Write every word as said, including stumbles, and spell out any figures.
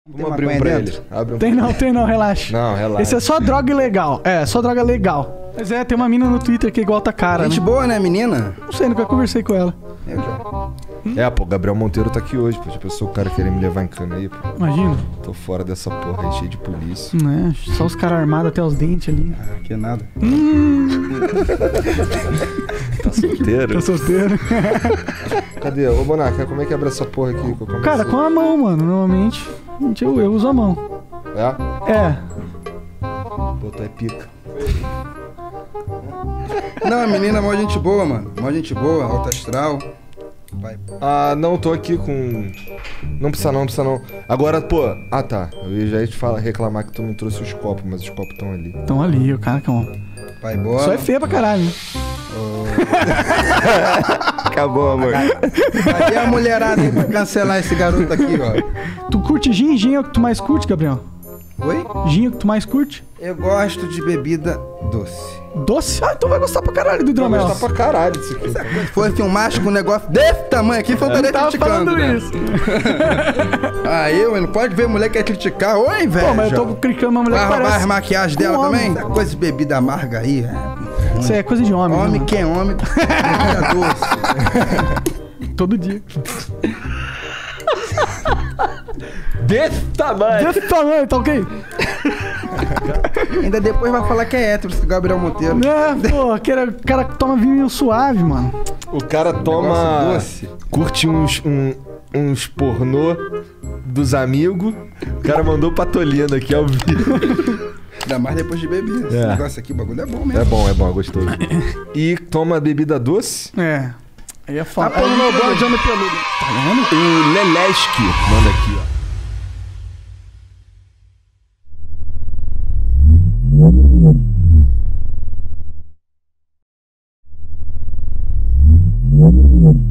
Vamos abrir um pra ele. Abre um Tem não, tem não, relaxa. Não, relaxa. Esse é só droga ilegal. É, só droga legal. Mas é, tem uma mina no Twitter que é igual tá cara, Gente né? boa, né, menina? Não sei, nunca conversei com ela. Eu já. É, pô, Gabriel Monteiro tá aqui hoje, pô. Já pensou o cara querer me levar em cana aí, pô. Imagina. Tô fora dessa porra aí, cheio de polícia. Né? Só os caras armados até os dentes ali. Ah, que nada. Tá solteiro? Tá solteiro. Cadê? Ô, Bonaca, como é que abre essa porra aqui? Que eu comecei? Cara, com a mão, mano, normalmente. Eu, eu uso a mão. É? É. Pô, tu é pica. Não, a menina é mó gente boa, mano. Mó gente boa, alta astral. Vai. Ah, não, tô aqui com... Não precisa não, não precisa não. Agora, pô... Ah, tá. Eu já ia te falar, reclamar que tu não trouxe os copos, mas os copos estão ali. Estão ali, o cara que é um... Vai embora. Só é feia pra caralho, né? Acabou, amor. Cadê a mulherada aí pra cancelar esse garoto aqui, ó? Tu curte gin? Gin é o que tu mais curte, Gabriel? Oi? Gin é o que tu mais curte? Eu gosto de bebida doce. Doce? Ah, então vai gostar pra caralho do Não, hidromel. mas tá pra caralho isso aqui. Se fosse um macho com um negócio desse tamanho aqui, foi estaria Tava criticando, falando né? isso. Ah, eu, não pode ver mulher que quer criticar. Oi, velho. Pô, mas eu tô criticando uma mulher Vai que roubar parece... as maquiagens com dela homem. também? Essa coisa de bebida amarga aí. É... Isso aí é coisa de homem. Homem né, que é homem, bebida doce. mano? Todo dia. Desse tamanho! Desse tamanho, tá ok? Ainda depois vai falar que é hétero, esse Gabriel Monteiro. É, pô, aquele cara que toma vinho suave, mano. O cara toma... Negócio doce. Curte uns, um, uns pornô dos amigos. O cara mandou patolina aqui ao vivo. Ainda mais depois de beber. Esse É. negócio aqui, o bagulho é bom mesmo. É bom, é bom, é gostoso. E toma bebida doce. É. Aí é Tá foda. pondo no bode, homem peludo. Tá vendo? O Leleski manda aqui, ó. Thank you.